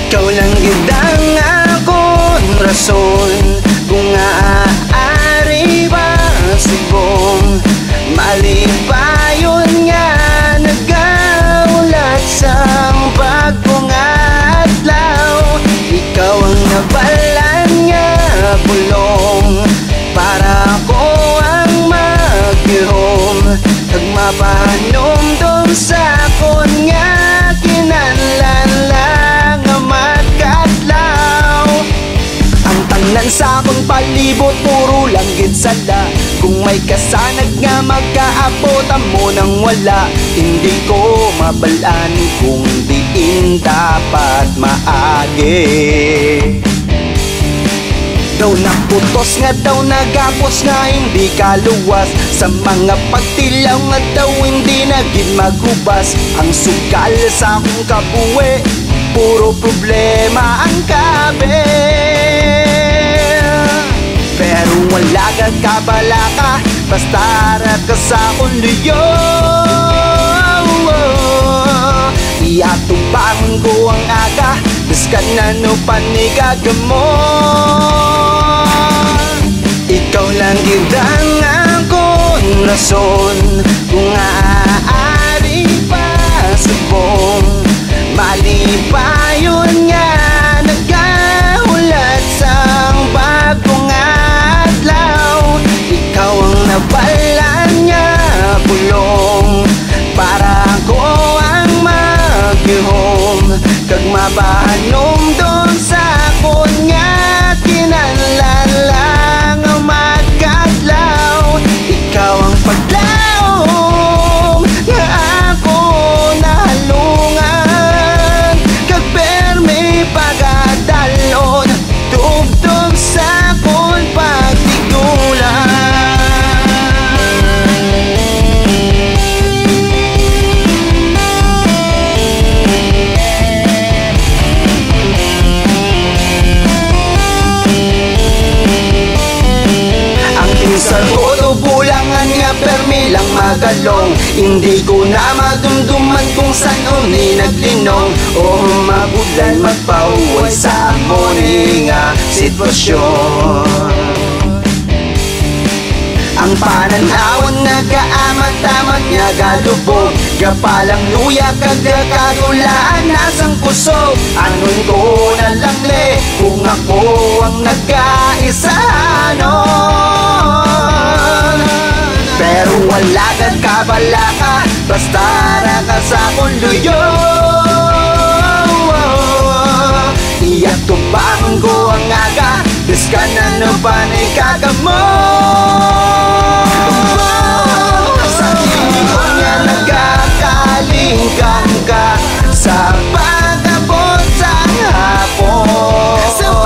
Ikaw lang gidang akong rason kung aaari ba subong malipayon nga nagaulat sa bagong adlaw. Ikaw ang nabalan nga bulong para ko ang magihom nagmapahanom dong sa akon nga kinahanglan lang nga magkadlaw. Ang tangnan sa akong palibot puro lang gid sala. Kung may kasanag nga magkaabot amo nang wala, hindi ko mabalaan kung diin dapat maagi. Daw naputos nga daw nagapos nga hindi kaluwas, sa mga pagtilaw nga daw hindi naging magubas. Ang sugal sa akong kabuhi puro problema ang kabe. Pero wala ka kabalaka basta ra ka sa akong liyo. Iatubangon ko ang aga biskan na no panigagamon. Ikaw lang gidang akong rason kung aaari pa subong malipayon nga nagaulat sa bagong adlaw. Ikaw ang nabalan nga bulong para ko ang magihom kag mabahanom doon sa akon nga kinahanglan lang ang magkadlaw. Ikaw ang paglaom nga ako nahalungan kag permi pagadalon tugtog sa akon pagtigulan. Sa todo bulangan nga permi lang magalong, hindi ko na madumduman kung saan uni naglinong o mabulan magpauway sa amoni nga sitwasyon. Ang pananawon nagaamat-amat nga galubog, gapalang luya kagakagulaan nasang kusog. Anon ko na lang le kung ako ang nagkaisahanon. Pero wala kang kabalaka basta ra ka sa akong luyo. Iatubangon ko ang aga biskan na no panigagamon. Sa tingin ko nga nagkakalingkan ka sa pag-abot sa hapon.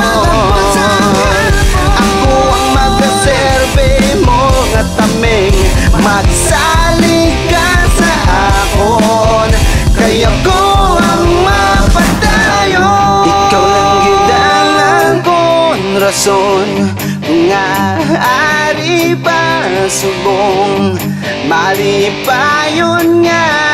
Ako ang magkaserve mo nga taming magsali ka sa akon, kaya ko ang mapadayon. Ikaw lang gidang akong rason kung aaari ba subong malipayon nga